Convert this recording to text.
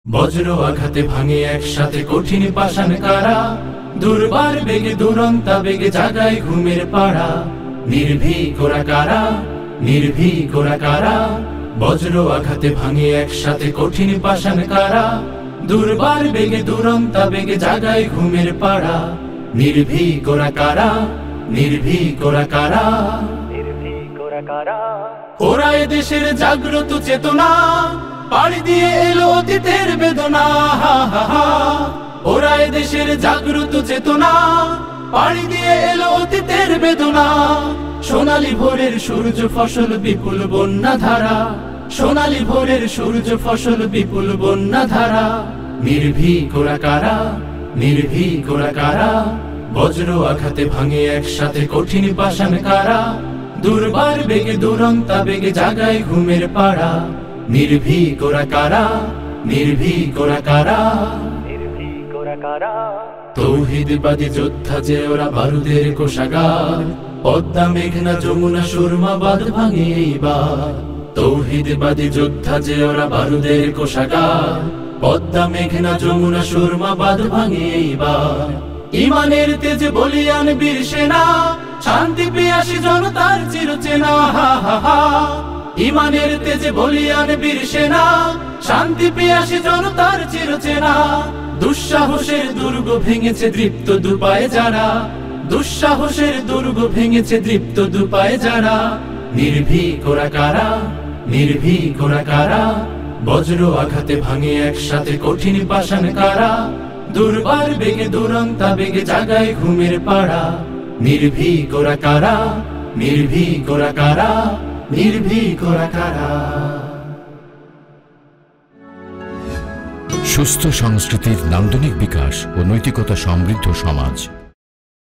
বজ্র আঘাতে ভাঙে একসাথে কঠিন পাষাণ কারা, দুর্বার বেগে দুরন্তা বেগে জাগায় ঘুমের পাড়া। নির্ভীক ওরা কারা, নির্ভীক ওরা কারা, বজ্র আঘাতে ভাঙে একসাথে কঠিন পাষাণ কারা, দুর্বার বেগে দুরন্তা বেগে জাগায় ঘুমের পাড়া। নির্ভীক ওরা কারা, নির্ভীক ওরা কারা, নির্ভীক ওরা কারা। ওরা এদেশের জাগ্রত চেতনা, পাড়ি দিয়ে এলো অতীতের বেদনা। ওরা এদেশের জাগ্রত চেতনা, পাড়ি দিয়ে এলো অতীতের বেদনা। সোনালী ভোরের সূর্য ফসল বিপুল বন্যা ধারা, সোনালী ভোরের সূর্য ফসল বিপুল বন্যা ধারা। নির্ভীক ওরা কারা, নির্ভীক ওরা কারা, বজ্র আঘাতে ভাঙে একসাথে কঠিন পাষাণ কারা, দুর্বার বেগে দুরন্তা বেগে জাগায় ঘুমের পাড়া। নির্ভীক ওরা কারা, নির্ভীক ওরা কারা, নির্ভীক ওরা কারা। তৌহিদবাদী যোদ্ধা যে ওরা বারুদের কোষাগার, পদ্মা মেঘনা যমুনা সুরমা বাঁধ ভাঙে এইবার। তৌহিদবাদী যোদ্ধা যে ওরা বারুদের কোষাগার, পদ্মা মেঘনা যমুনা সুরমা বাঁধ ভাঙে এইবার। ইমানের তেজে বলিয়ান বীর সেনা, শান্তি পিয়াসী জনতার চিরচেনা। ইমানের তেজে বলিয়ান বীর সেনা, শান্তি পিয়াসী জনতার চিরচেনা। দুঃসাহসের দুর্গ ভেঙেছে দৃপ্ত দুপায়ে যারা, দুঃসাহসের দুর্গ ভেঙেছে দৃপ্ত দুপায়ে যারা। নির্ভীক ওরা কারা, নির্ভীক ওরা কারা, বজ্র আঘাতে ভাঙে একসাথে কঠিন পাষাণ কারা, দুর্বার বেগে দুরন্তা বেগে জাগায় ঘুমের পাড়া। নির্ভীক ওরা কারা, নির্ভীক ওরা কারা, নির্ভীক ওরা কারা। সুস্থ সংস্কৃতির নান্দনিক বিকাশ ও নৈতিকতা সমৃদ্ধ সমাজ।